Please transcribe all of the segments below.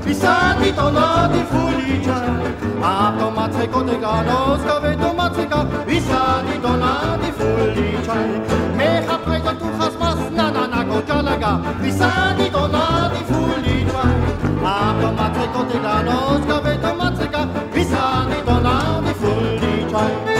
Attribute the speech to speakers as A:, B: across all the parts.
A: i santi donna di Fulli Tschal. Apro mazzeco de ganos, caveto mazzeca, i santi donna di Fulli Tschal. Mecha preso tu has mas, na gojalaga, i santi donna di Fulli Tschal. Apro mazzeco de ganos, caveto mazzeca, i santi donna di Fulli Tschal.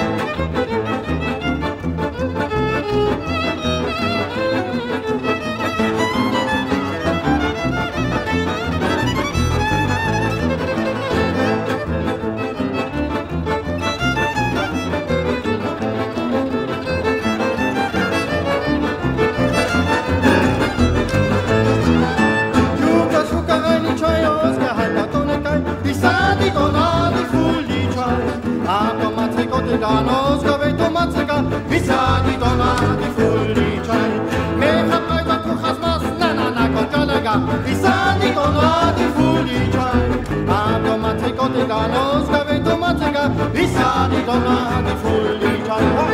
A: Ganos, caveto mazzeca, visa di donna di Fulli Tschal. Mecha preso tu has mas, na gojalaga, visa di donna di Fulli Tschal. Apro mazzeco de ganos, caveto mazzeca, visa di donna di Fulli Tschal.